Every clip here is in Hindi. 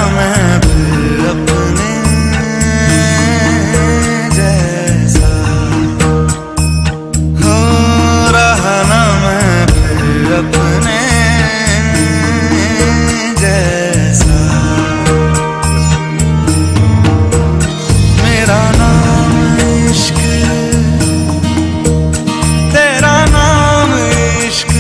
मैं फिर अपने जैसा, हो रहा ना मैं फिर अपने जैसा। मेरा नाम इश्क, तेरा नाम इश्क,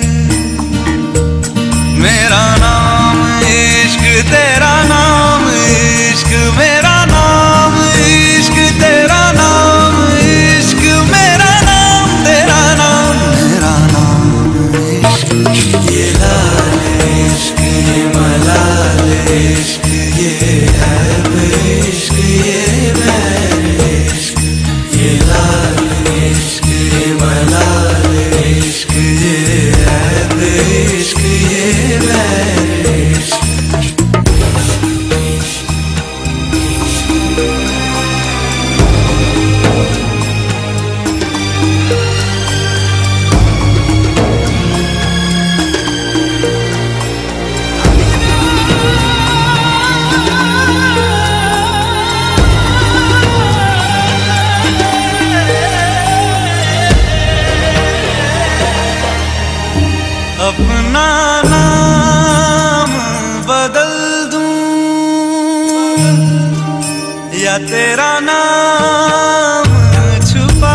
मेरा नाम इश्क, तेरा नाम इश्क, मेरा नाम इश्क, तेरा नाम इश्क, मेरा नाम तेरा नाम, मेरा नाम इश्क। ये लाल इश्क, ये मलाल इश्क, ये ऐब इश्क, ये बैर इश्क। ये लाल इश्क, ये मलाल इश्क, ये ऐब इश्क, ये बैर इश्क। अपना नाम बदल दूं या तेरा नाम छुपा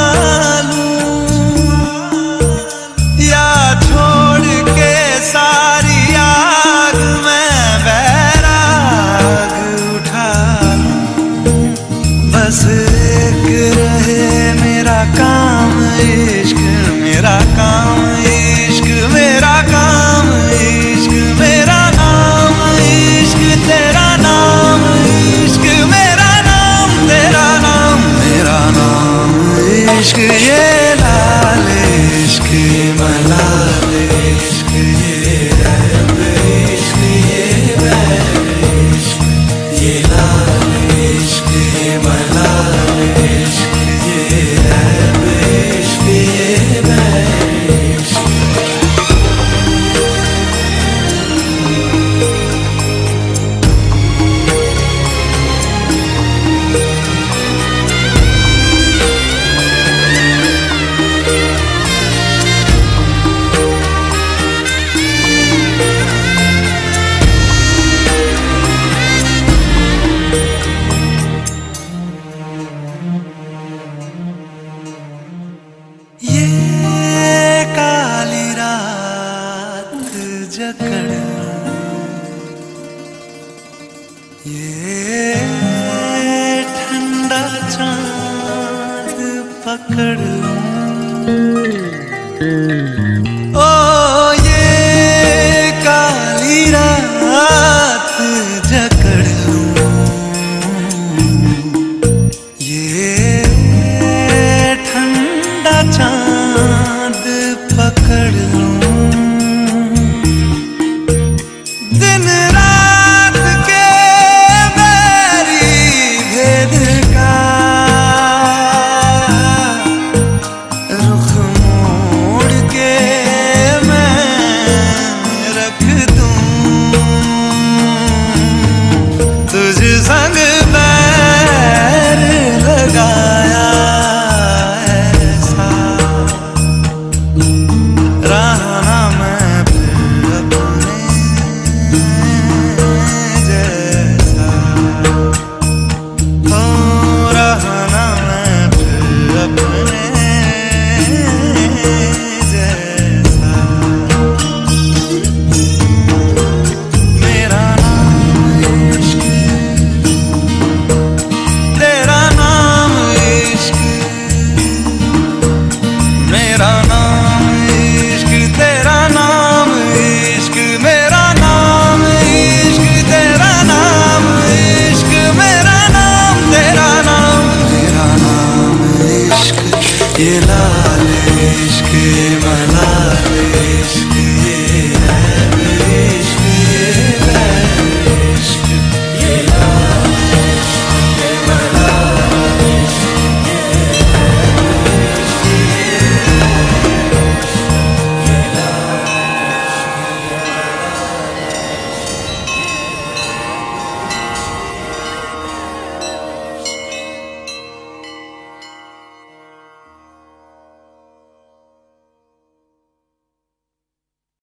लूं, या छोड़ के सारी आग में बैराग उठा लूं। बस एक रहे मेरा काम इश्क, मेरा काम इश्क, मेरा काम इश्क, मेरा नाम इश्क, तेरा नाम इश्क, मेरा नाम तेरा नाम, मेरा नाम इश्क। ये लाल इश्क, ये मलाल इश्क, ये ऐब इश्क, ये बैर इश्क। ये लाल इश्क, ये मलाल इश्क, ये ऐब इश्क, ये बैर इश्क। ये काली रात जकड़ लूं, ये ठंडा चांद पकड़ लूं। ओ ये काली रात जकड़ लूं, ये ठंडा चांद पकड़ लूं। दिन रात के बैरी भेद का रुख मोड़ के मैं रख दूं, तुझ संग बैर लगाया ऐसा। रहा ना मैं फिर अपने जैसा, हो रहा ना मैं फिर अपने जैसा। मेरा नाम इश्क, तेरा नाम इश्क, मेरा नाम इश्क, तेरा नाम इश्क, मेरा नाम इश्क, तेरा नाम इश्क, मेरा नाम तेरा नाम, मेरा नाम इश्क। ये